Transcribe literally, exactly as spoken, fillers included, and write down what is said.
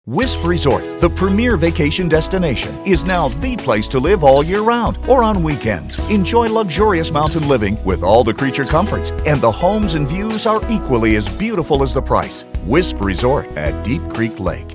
Wisp Resort, the premier vacation destination, is now the place to live all year round or on weekends. Enjoy luxurious mountain living with all the creature comforts, and the homes and views are equally as beautiful as the price. Wisp Resort at Deep Creek Lake.